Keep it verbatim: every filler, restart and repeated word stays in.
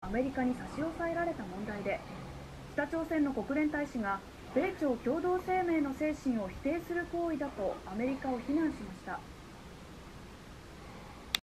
アメリカに差し押さえられた問題で、北朝鮮の国連大使が米朝共同声明の精神を否定する行為だとアメリカを非難しました。